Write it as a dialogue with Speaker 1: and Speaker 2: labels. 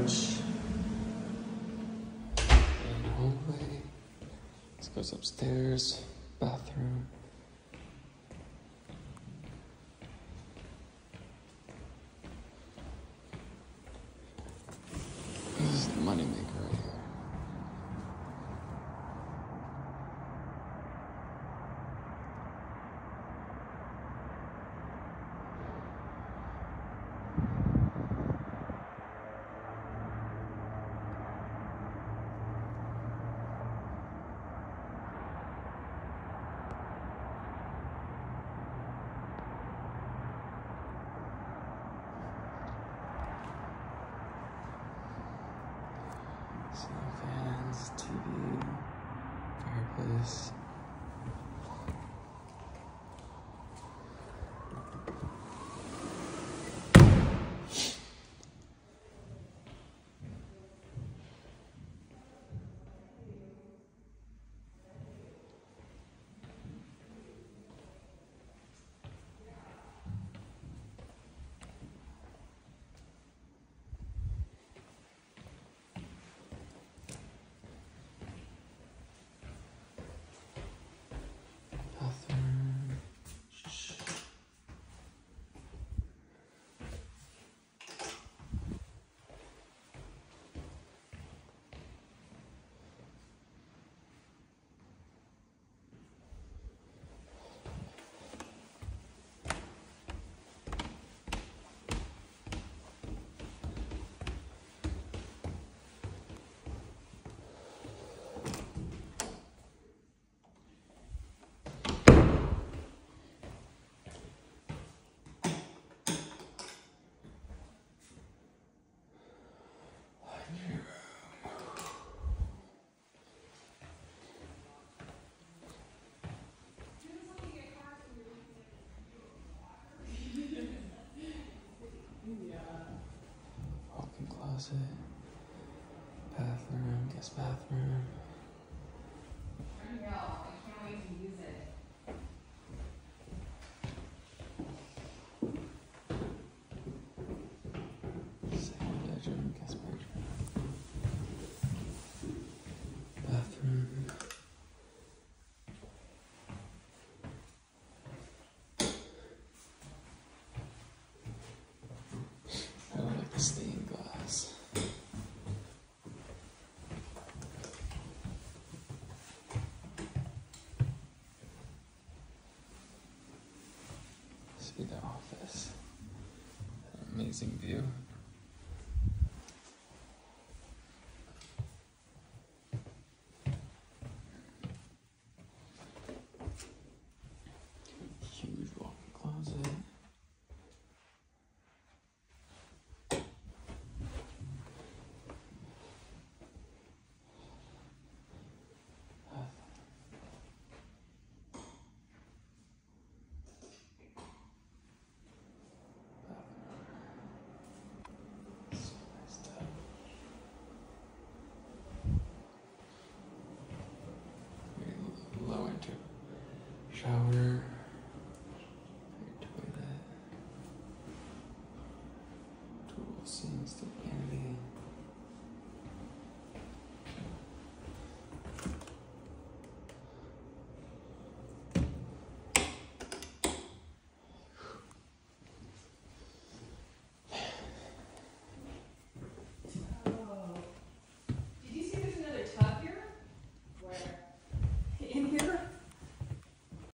Speaker 1: And hallway. This goes upstairs. Bathroom. This is the moneymaker right here. Fans, TV, fireplace. Walk-in closet, bathroom, guest bathroom.
Speaker 2: I know, I can't wait to use it.
Speaker 1: Second bedroom, guest bedroom. Bathroom. I don't like the stained glass. See the office. An amazing view. Huge walk-in closet. Low enter. Shower. Toilet. Tool sinks to vanity.